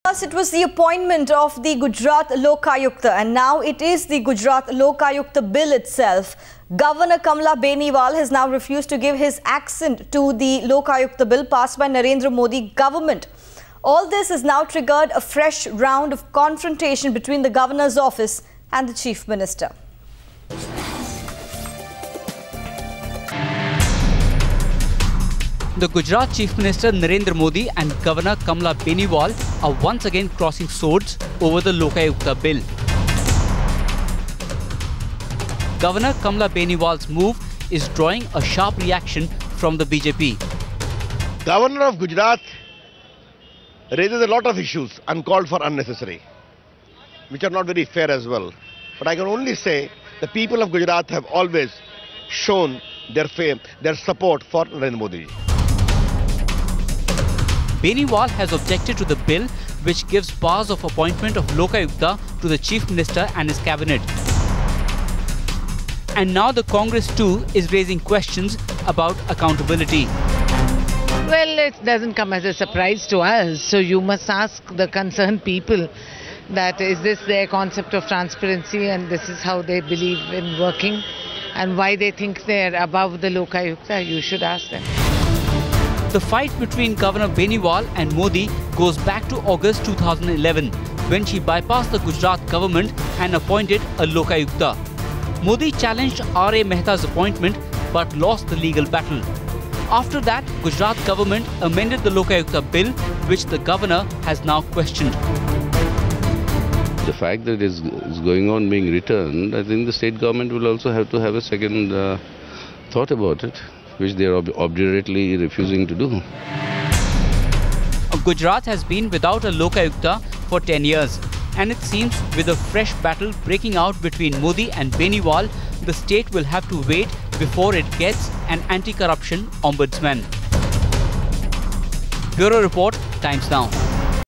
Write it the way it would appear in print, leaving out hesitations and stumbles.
First, it was the appointment of the Gujarat Lokayukta, and now it is the Gujarat Lokayukta bill itself. Governor Kamla Beniwal has now refused to give his accent to the Lokayukta bill passed by Narendra Modi government. All this has now triggered a fresh round of confrontation between the governor's office and the chief minister. The Gujarat Chief Minister Narendra Modi and Governor Kamla Beniwal are once again crossing swords over the Lokayukta bill. Governor Kamla Beniwal's move is drawing a sharp reaction from the BJP. Governor of Gujarat raises a lot of issues uncalled for, unnecessary, which are not very fair as well. But I can only say the people of Gujarat have always shown their support for Narendra Modi. Beniwal has objected to the bill which gives powers of appointment of Lokayukta to the Chief Minister and his cabinet. And now the Congress too is raising questions about accountability. Well, it doesn't come as a surprise to us, so you must ask the concerned people that is this their concept of transparency and this is how they believe in working and why they think they're above the Lokayukta. You should ask them. The fight between Governor Beniwal and Modi goes back to August 2011 when she bypassed the Gujarat government and appointed a Lokayukta. Modi challenged R.A. Mehta's appointment but lost the legal battle. After that, Gujarat government amended the Lokayukta bill, which the governor has now questioned. The fact that it is going on being returned, I think the state government will also have to have a second thought about it, which they are obdurately refusing to do. Gujarat has been without a Lokayukta for 10 years. And it seems with a fresh battle breaking out between Modi and Beniwal, the state will have to wait before it gets an anti-corruption ombudsman. Bureau Report, Times Now.